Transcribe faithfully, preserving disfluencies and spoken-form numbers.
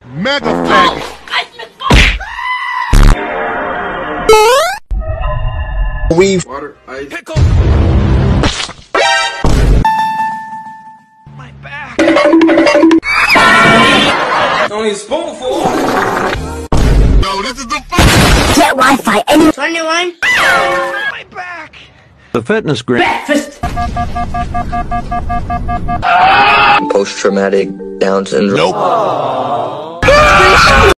Mega faggot. Weave. Water, ice. Pickle! My back! Only a spoonful. No, this is the fuck. Get Wi-Fi any twenty-one. My back! The fitness grip. Breakfast. Post-traumatic Down syndrome. Nope.